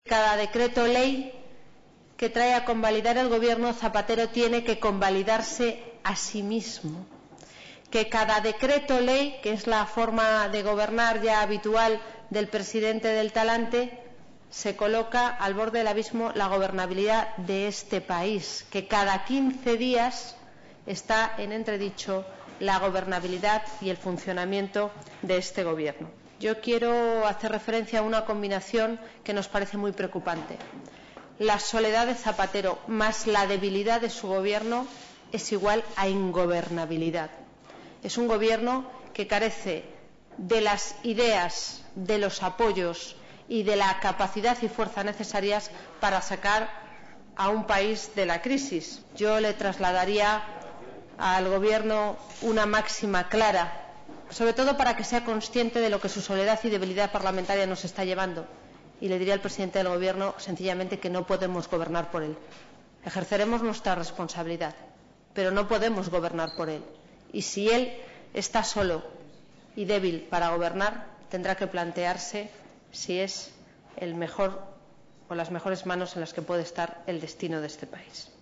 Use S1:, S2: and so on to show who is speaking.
S1: Cada decreto ley que trae a convalidar el Gobierno Zapatero tiene que convalidarse a sí mismo. Que cada decreto ley, que es la forma de gobernar ya habitual del presidente del talante, se coloca al borde del abismo la gobernabilidad de este país. Que cada 15 días está en entredicho la gobernabilidad y el funcionamiento de este Gobierno. Yo quiero hacer referencia a una combinación que nos parece muy preocupante. La soledad de Zapatero más la debilidad de su Gobierno es igual a ingobernabilidad. Es un Gobierno que carece de las ideas, de los apoyos y de la capacidad y fuerza necesarias para sacar a un país de la crisis. Yo le trasladaría al Gobierno una máxima clara, sobre todo para que sea consciente de lo que su soledad y debilidad parlamentaria nos está llevando. Y le diría al presidente del Gobierno sencillamente que no podemos gobernar por él. Ejerceremos nuestra responsabilidad, pero no podemos gobernar por él. Y si él está solo y débil para gobernar, tendrá que plantearse si es el mejor o las mejores manos en las que puede estar el destino de este país.